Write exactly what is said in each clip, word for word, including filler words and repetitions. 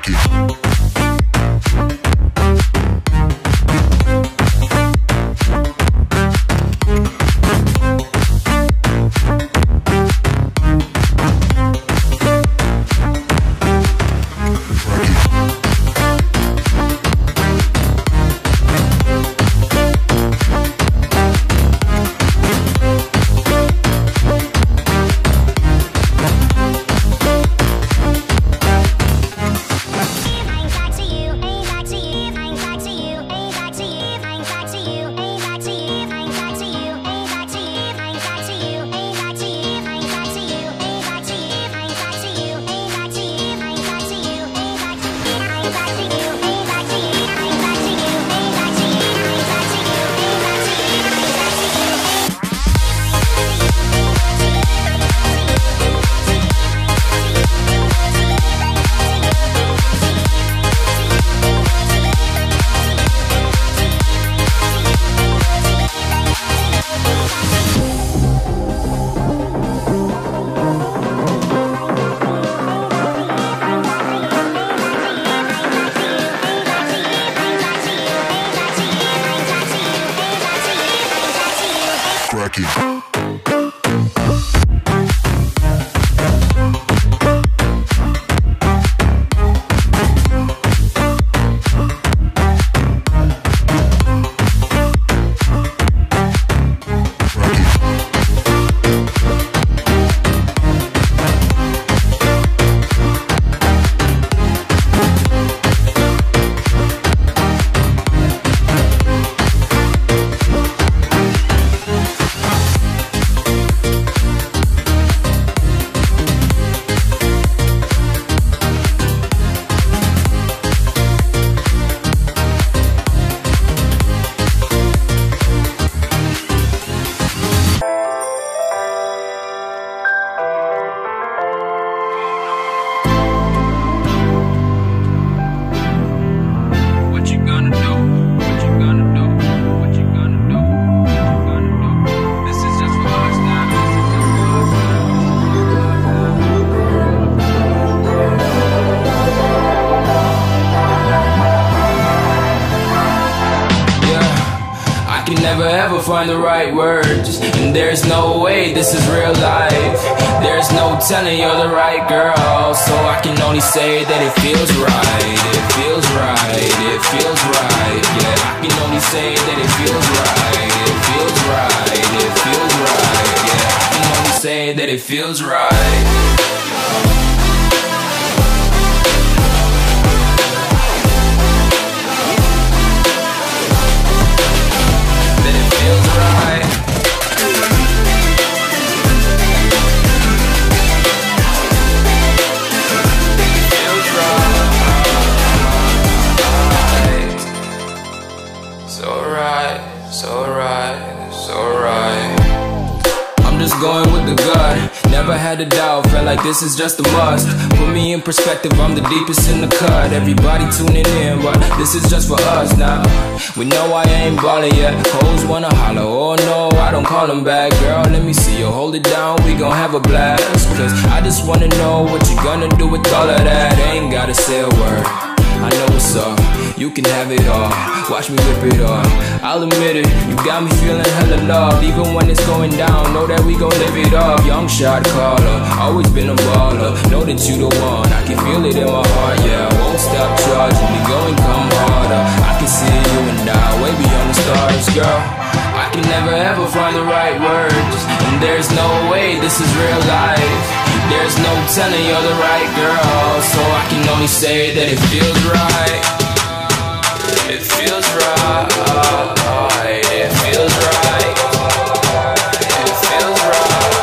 Cracky. Cracky. Never ever find the right words, and there's no way this is real life. There's no telling you're the right girl, so I can only say that it feels right. It feels right, it feels right. Yeah, I can only say that it feels right. It feels right, it feels right. Yeah, I can only say that it feels right. Going with the gut, never had a doubt, felt like this is just a must. Put me in perspective, I'm the deepest in the cut. Everybody tuning in, but this is just for us now. We know I ain't ballin' yet, hoes wanna holler, oh no, I don't call them back. Girl, let me see you hold it down, we gon' have a blast. Cause I just wanna know what you gonna do with all of that. Ain't gotta say a word, I know what's up, you can have it all. Watch me rip it off, I'll admit it, you got me feeling hella loved. Even when it's going down, know that we gon' live it up. Young shot caller, always been a baller. Know that you the one, I can feel it in my heart. Yeah, I won't stop charging me, go and come harder. I can see you and I, way beyond the stars, girl. I can never ever find the right words, and there's no way this is real life. There's no telling you're the right girl, so I can only say that it feels right. It feels right, it feels right, it feels right.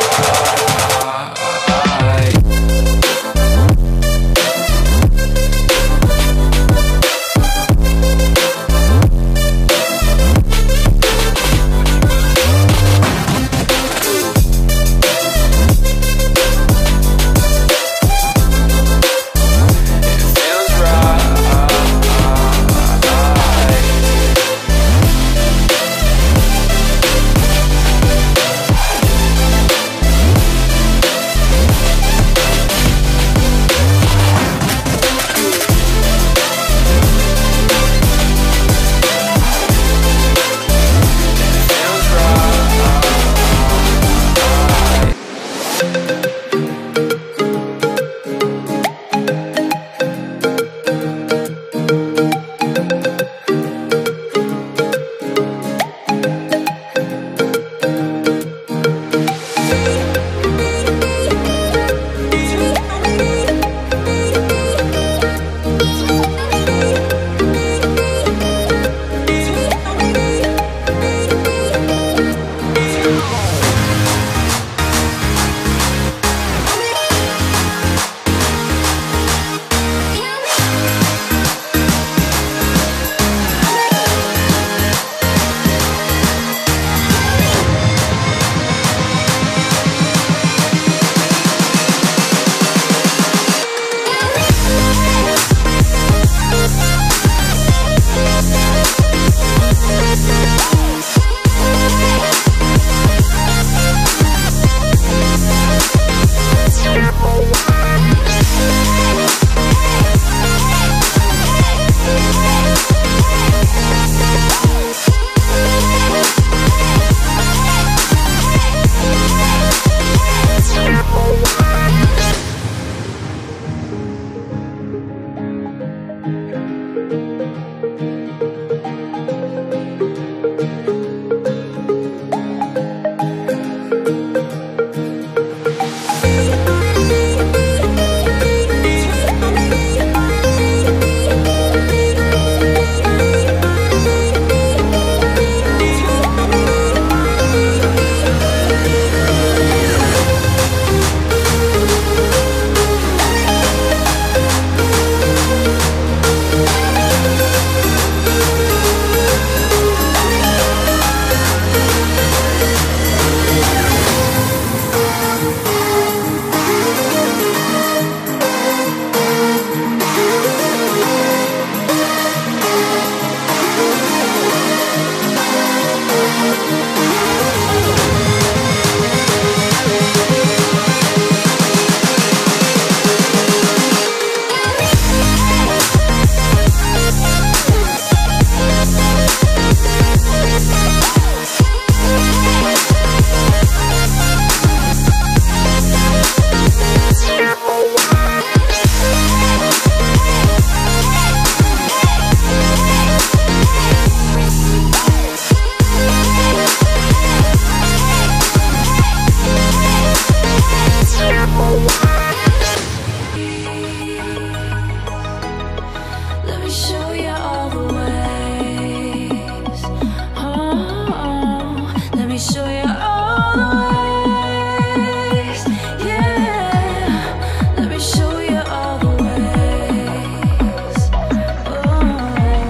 show you all the ways. Oh, oh, let me show you all the ways. Yeah, let me show you all the ways. Oh.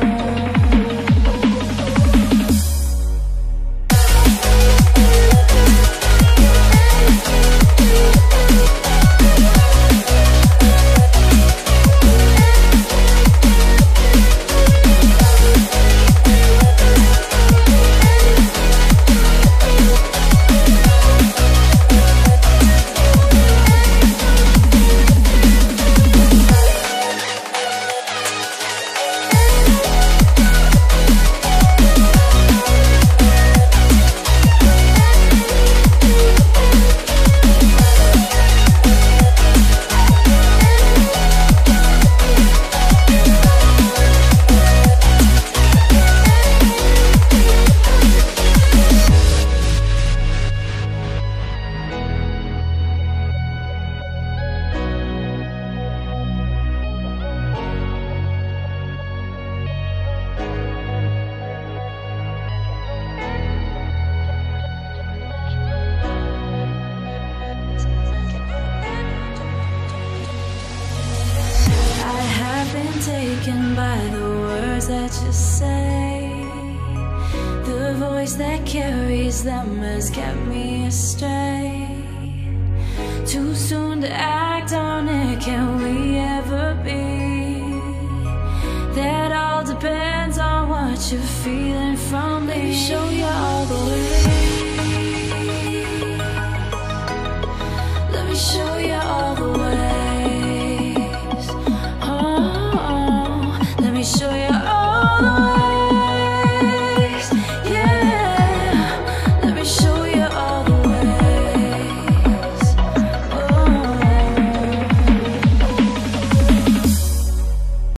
Taken by the words that you say, the voice that carries them has kept me astray. Too soon to act on it, can we ever be? That all depends on what you're feeling from me. Let me show you all